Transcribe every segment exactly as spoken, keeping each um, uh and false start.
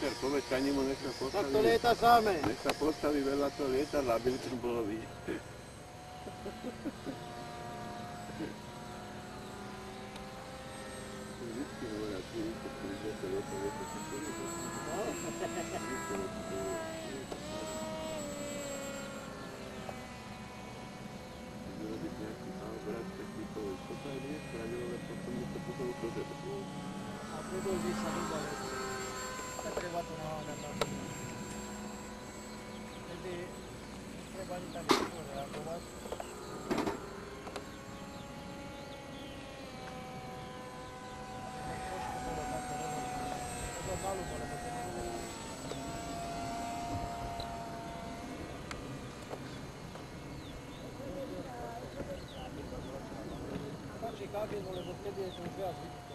Richard, povedz Kanimu, nech sa postaví. Tak to lieta samé. Nech sa postaví veľa to lietadla, aby to bolo vidieť. Vždycky hovoria, ty to príde, to lieta, lieta, to príde. Vyrobiť nejaký záobrať, tak by to toto aj nie spravilo, ale potom by to potom to zebro. A predĺží sa vydali. Tak treba to naháňať na to. Vtedy treba ani tak rýchlo reagovať. Trošku bolo také rozhodné. To bolo malú, lebo to nebolo. Takže kabinu, lebo vtedy je to už viac viditeľné.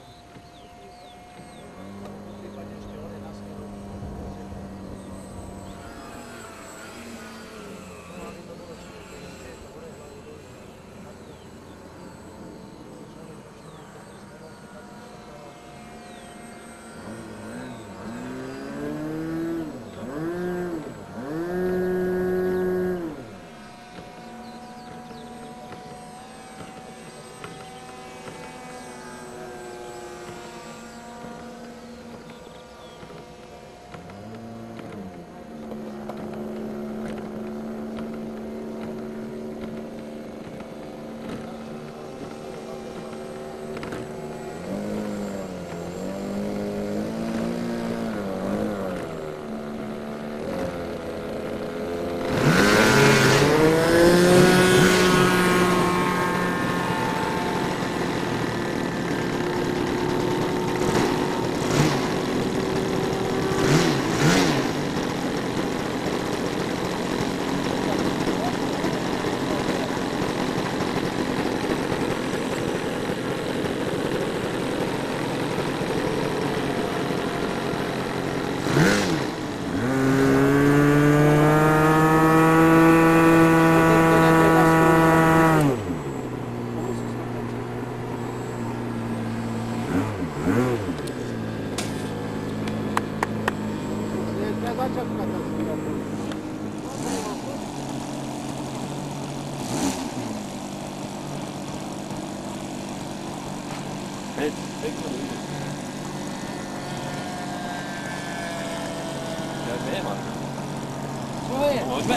Môžeme?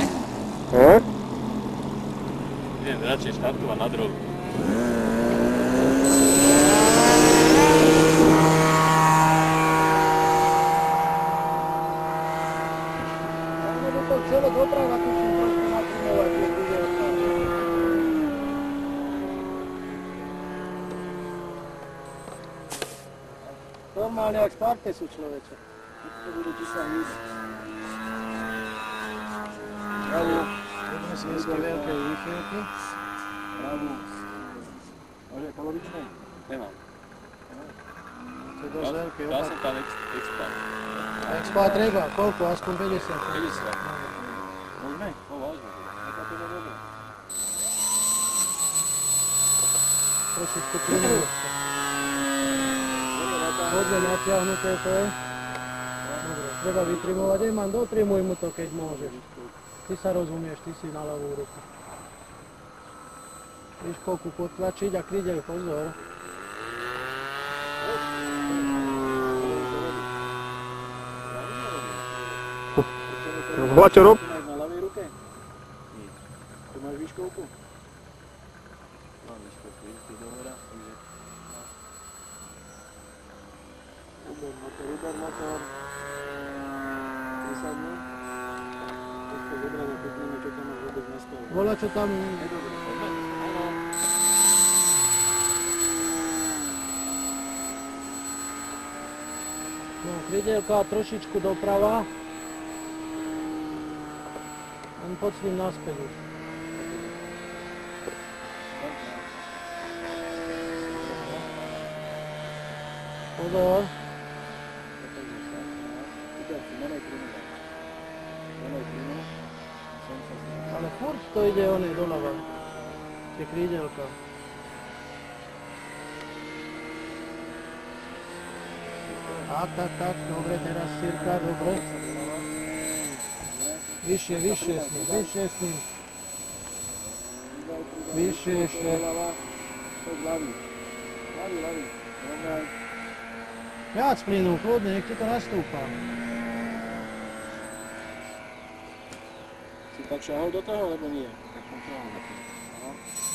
Idem radšej štartovať na drogu. Lebo to celé doprava tuším trošku natrimovať, keď ide od toho. Normálne jak starte sú človeče. To budú ti sa ísť. Pravú. Budeme si dneska veľké výchylky. Pravú. Máš aj kaloričné? Nemám. To je dosť veľké. Dal som tam expa. A expa treba? Koľko? Aspoň päťdesiat? päťdesiat. Môžeme? No vážne. Tak to je dobré. Trošičku plynúť. Hodne natiahnuté to je. Dobre, treba vytrimovať. Eman, dotrimuj mu to, keď môžeš. Ty sa rozumieš, ty si na ľavú ruku. Víš koľku potlačiť a krídel, pozor. Bola čo rob? Na ľavej ruke? Nie. Tu máš výškovku? Mám výškovku, vidíte do hora, takže... Uber motor, uber motor. Vysadni. Trošku zobrať a pekneme, čo tam máš vôbec nastavené. Bola čo tam... Je dobre. Áno. No, krydelka trošičku doprava. Len poď s ním naspäť už. Pozor. Ale furt to ide onej doľava. Tie krídelka. Tak, tak, tak, dobre, teraz cirka, dobre. Vyššie, vyššie s ním, vyššie s ním. Vyššie ešte. Poď ľavý. Ľavý, ľavý. Dobre. Viac plynu, kľudne, nech ti to nastúpa. Si tak šahol do toho, alebo nie? Tak som šahol do toho. Aha.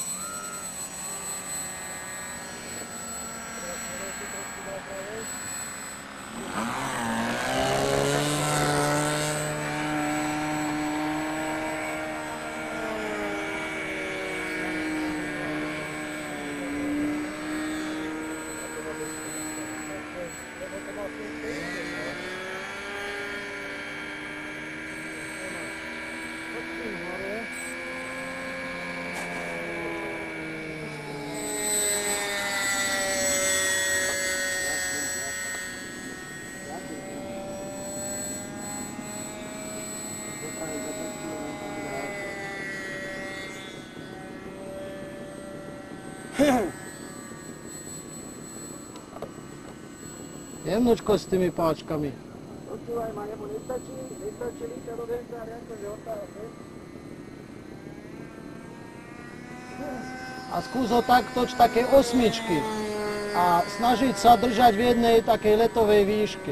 Jemnočko s tými páčkami. Počúvaj ma, nebo nestačí, nestačí líka do venca, akože otázne. A skús ho tak toč také osmičky a snažiť sa držať v jednej takej letovej výške.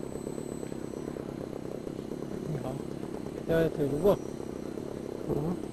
Ja, to je ľubo.